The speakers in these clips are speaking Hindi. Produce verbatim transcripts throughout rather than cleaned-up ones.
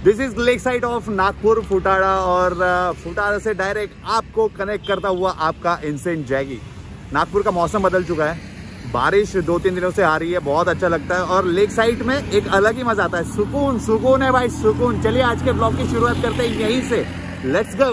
This is lake side of Nagpur Futala और फुटाड़ा से डायरेक्ट आपको कनेक्ट करता हुआ आपका इंसेंट जैगी। नागपुर का मौसम बदल चुका है, बारिश दो तीन दिनों से आ रही है, बहुत अच्छा लगता है और लेक साइड में एक अलग ही मजा आता है। सुकून सुकून है भाई, सुकून। चलिए आज के ब्लॉग की शुरुआत करते हैं यहीं से। Let's go.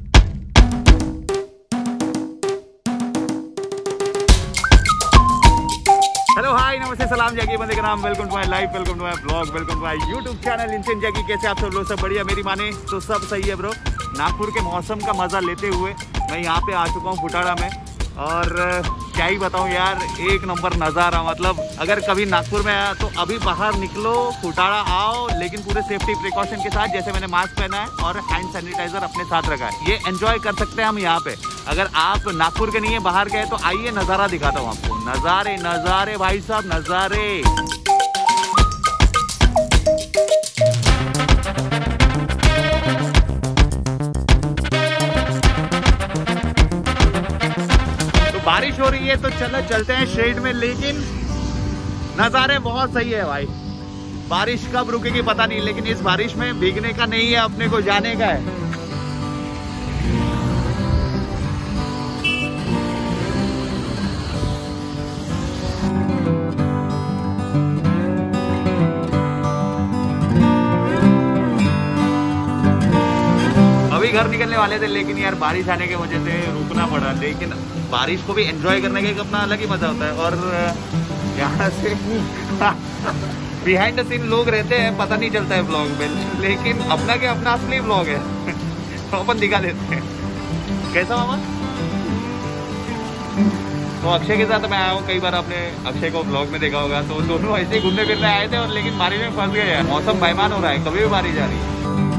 हेलो हाय नमस्ते सलाम जैकी बंदे का नाम। Welcome to my life, welcome to my blog, welcome to my YouTube channel इंसेंट जैकी। कैसे आप सब लोग? सब बढ़िया मेरी माने तो सब सही है ब्रो। नागपुर के मौसम का मजा लेते हुए मैं यहाँ पे आ चुका हूँ फुटाड़ा में और क्या ही बताऊँ यार, एक नंबर नज़ारा। मतलब अगर कभी नागपुर में आया तो अभी बाहर निकलो, फुटाड़ा आओ, लेकिन पूरे सेफ्टी प्रिकॉशन के साथ। जैसे मैंने मास्क पहना है और हैंड सैनिटाइजर अपने साथ रखा है, ये एंजॉय कर सकते हैं हम यहाँ पे। अगर आप नागपुर के नहीं है, बाहर गए तो आइए, नज़ारा दिखाता हूँ आपको। नज़ारे नज़ारे भाई साहब, नज़ारे। बारिश हो रही है तो चलो चलते हैं शेड में, लेकिन नज़ारे बहुत सही है भाई। बारिश कब रुकेगी पता नहीं, लेकिन इस बारिश में भीगने का नहीं है, अपने को जाने का है। अभी घर निकलने वाले थे, लेकिन यार बारिश आने की वजह से रुकना पड़ा। लेकिन बारिश को भी एंजॉय करने का एक अपना अलग ही मजा होता है। और यहाँ से बिहाइंड द सीन लोग रहते हैं, पता नहीं चलता है ब्लॉग में, लेकिन अपना के अपना असली ब्लॉग है तो अपन दिखा देते हैं। कैसा मामा? तो अक्षय के साथ मैं आया हूँ, कई बार आपने अक्षय को ब्लॉग में देखा होगा। तो दोनों ऐसे ही घूमने फिरने आए थे और लेकिन बारिश में फंस गए यार। मौसम बेईमान हो रहा है, कभी भी बारिश आ रही है।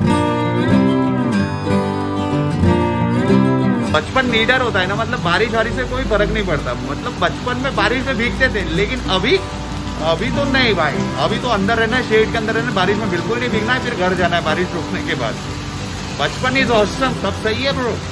बचपन नीडर होता है ना, मतलब बारिश वारिश से कोई फर्क नहीं पड़ता। मतलब बचपन में बारिश में भीगते थे, लेकिन अभी अभी तो नहीं भाई। अभी तो अंदर रहना है, शेड के अंदर रहना है, बारिश में बिल्कुल नहीं भीगना है, फिर घर जाना है बारिश रुकने के बाद। बचपन इज ऑसम, सब सही है ब्रो।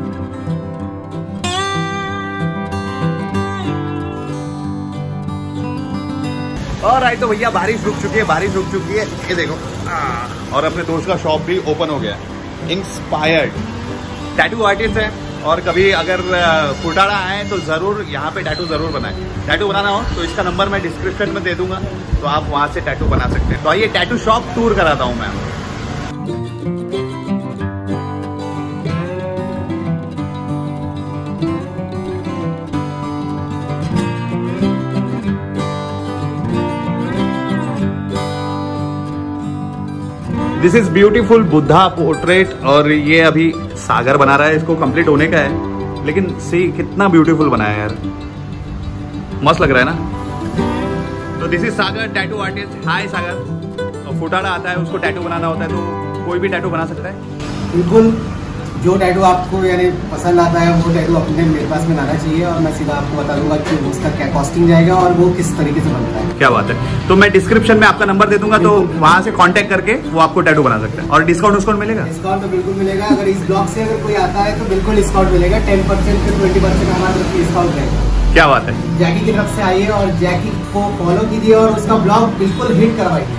और आई तो भैया बारिश रुक चुकी है, बारिश रुक चुकी है, ये देखो। और अपने दोस्त का शॉप भी ओपन हो गया, इंस्पायर्ड। टैटू आर्टिस्ट है और कभी अगर फुटाड़ा आए तो ज़रूर यहाँ पे टैटू ज़रूर बनाएं। टैटू बनाना हो तो इसका नंबर मैं डिस्क्रिप्शन में दे दूंगा, तो आप वहाँ से टैटू बना सकते हैं। तो आइए टैटू शॉप टूर कराता हूँ मैं। This is beautiful Buddha portrait और ये अभी सागर बना रहा है, इसको कंप्लीट होने का है। लेकिन सी कितना ब्यूटीफुल बनाया है यार, मस्त लग रहा है ना। तो this is Sagar, tattoo artist. Hi Sagar. Futala आता है, उसको टैटू बनाना होता है, तो कोई भी टैटू बना सकता है। बिल्कुल, जो टैटू आपको यानी पसंद आता है वो टैटू अपने मेरे पास में लाना चाहिए और मैं सीधा आपको बता दूंगा कि उसका क्या कॉस्टिंग जाएगा और वो किस तरीके से बनता है। क्या बात है। तो मैं डिस्क्रिप्शन में आपका नंबर दे दूंगा, तो वहाँ से कांटेक्ट करके वो आपको टैटू बना सकते हैं। और डिस्काउंट डिस्काउंट मिलेगा? डिस्काउंट तो बिल्कुल मिलेगा। अगर इस ब्लॉग से अगर कोई आता है तो बिल्कुल डिस्काउंट मिलेगा। टेन परसेंट से ट्वेंटी परसेंट हमारी तरफ से डिस्काउंट रहेगा। क्या बात है। जैकी की तरफ से आइए और जैकी को फॉलो कीजिए और उसका ब्लॉग बिल्कुल हिट करवाइए।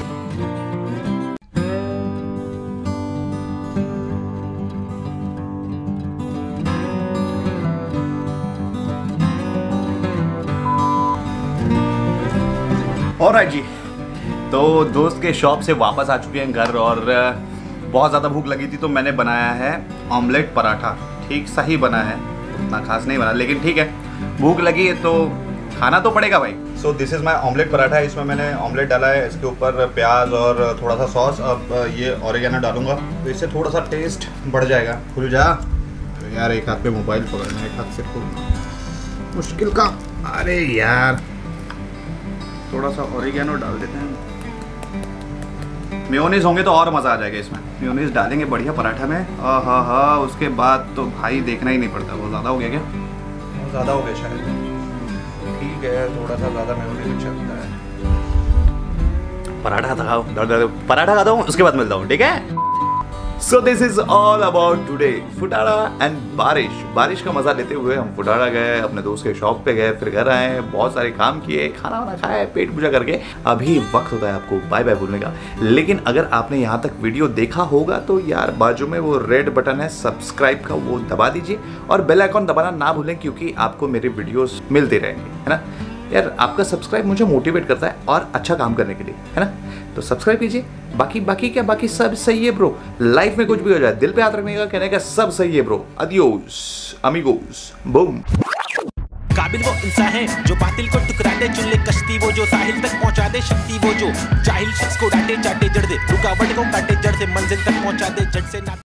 ऑलराइट जी, तो दोस्त के शॉप से वापस आ चुके हैं घर और बहुत ज़्यादा भूख लगी थी, तो मैंने बनाया है ऑमलेट पराठा। ठीक सही बना है, उतना खास नहीं बना, लेकिन ठीक है, भूख लगी है तो खाना तो पड़ेगा भाई। So this is my omelette paratha. इसमें मैंने ऑमलेट डाला है, इसके ऊपर प्याज और थोड़ा सा सॉस। अब ये ऑरिगेनो डालूंगा तो इससे थोड़ा सा टेस्ट बढ़ जाएगा। खुल जा तो यार, एक हाथ पे मोबाइल पकड़ना, एक हाथ से खुलना मुश्किल का। अरे यार, थोड़ा सा ऑरिगेनो डाल देते हैं। मेयोनीज होंगे तो और मज़ा आ जाएगा इसमें। मेयोनीज डालेंगे बढ़िया पराठा में। हाँ हाँ हाँ, उसके बाद तो भाई देखना ही नहीं पड़ता। वो ज़्यादा हो गया क्या? वो ज़्यादा हो गया शायद। ठीक है, थोड़ा सा ज़्यादा मेयोनीज चलता है। पराठा खाओ, पराठा खाता हूँ, उसके बाद मिलता हूँ, ठीक है? So this is all about today, Futala and बारिश। बारिश का मजा लेते हुए हम फुटाड़ा गए, अपने दोस्त के शॉप पे गए, फिर घर आए, बहुत सारे काम किए, खाना वाना खाया, पेट पूजा करके अभी वक्त होता है आपको बाय बाय बोलने का। लेकिन अगर आपने यहाँ तक वीडियो देखा होगा तो यार बाजू में वो रेड बटन है सब्सक्राइब का, वो दबा दीजिए और बेल आइकॉन दबाना ना भूलें, क्योंकि आपको मेरे वीडियोस मिलते रहेंगे, है ना यार। आपका सब्सक्राइब मुझे मोटिवेट करता है और अच्छा काम करने के लिए, है ना। तो सब्सक्राइब कीजिए। बाकी बाकी क्या, बाकी सब सही है ब्रो। लाइफ में कुछ भी हो जाए दिल पे हाथ रखने का, कहने का सब सही है ब्रो। Adios amigos, boom. काबिल वो इंसान है जो बातिल को टुकरा दे, चुल्ले कश्ती वो जो साहिल तक पहुंचा दे, शक्ति वो जो जाहिल शख्स को डांटे चाटे जड़ दे, रुकावट को काटे जड़ से मंजिल तक पहुंचा दे, जड़ से ना